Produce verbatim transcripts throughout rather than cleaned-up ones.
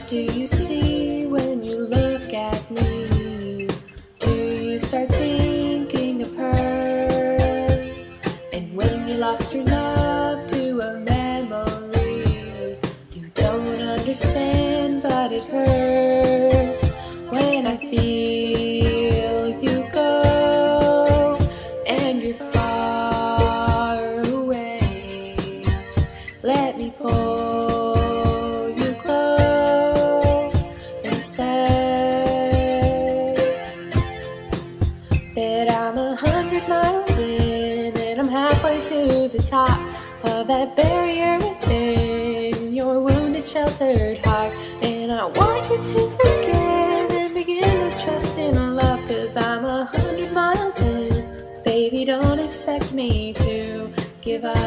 do you see when you look at me? Do you start thinking of her? And when you lost your love to a memory, you don't understand, but it hurts when I feel you go and you're far away. Let me pull you close and say that I'm a hundred miles in and I'm halfway to the top of that barrier within your wounded, sheltered heart. And I want you to forgive and begin to trust in love, 'cause I'm a hundred miles in. Baby, don't expect me to give up.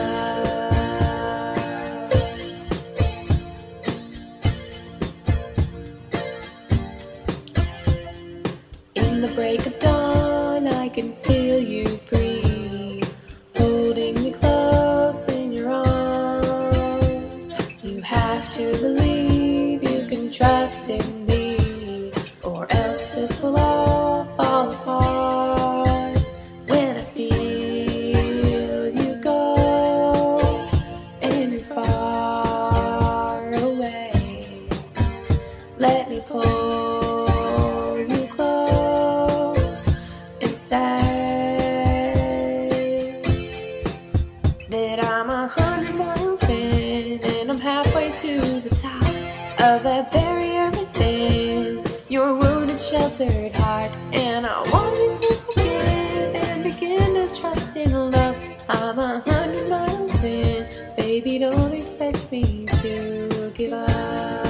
In the break of dawn, I can feel you breathe, holding me close in your arms. You have to believe you can trust in me, or else this will all fall apart. When I feel you go and you're far away, let me pull you close and say that I'm a hundred miles in and I'm halfway to the top of that barrier within your wounded, sheltered heart. And I want you to forgive and begin to trust in love. I'm a hundred miles in. Baby, don't expect me to give up.